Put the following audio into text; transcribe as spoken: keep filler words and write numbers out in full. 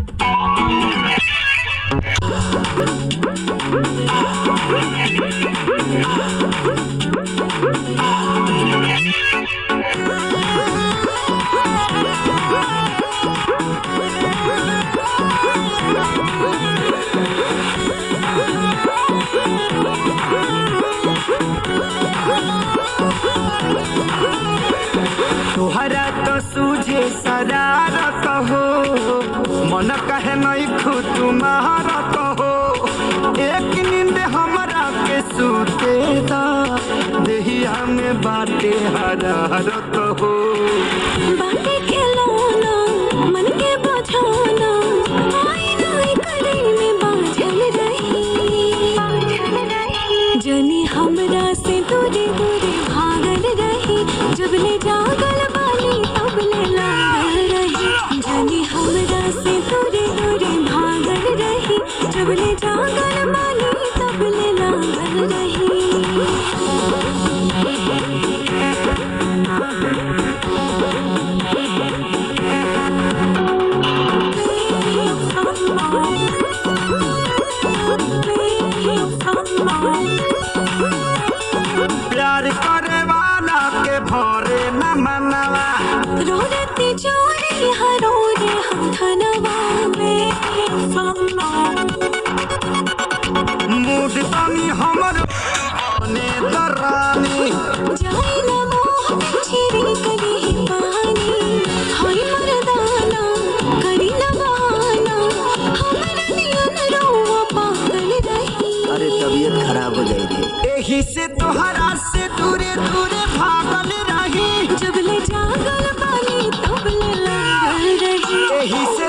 तोहरा तो सूझे शरारत हो, मन कहे नहीं खुद तुम्हारत हो। एक नींद हमरा के सूते दा, देहिया में बाटे हरारत हो। बाटे खिलौना मन के बुझाना, आई नाई करे में बाझल रही। जनी हमरा से दूरे दूरे भागल रही, जब ले जागल बानी तब ले लागल रही। जनी हमरा से दूरे दूरे भागल रही, जब ले जागल बानी तब ले लागल रही। प्यार करे वाला के भरे न मनवा, रोरती चोरी हरो रे हम धनवा में। मूड तनी हमर बने दरानी, जाई न मोह छिरी कली पानी। हाय मर्दाना करी न बहाना, हमरा नियन रोवा पागल रही। अरे तबीयत खराब हो गई थी, एही से तोहरा से दूरे दूरे भागल रही। जब ले जागल बानी तब ले लागल रही। एही से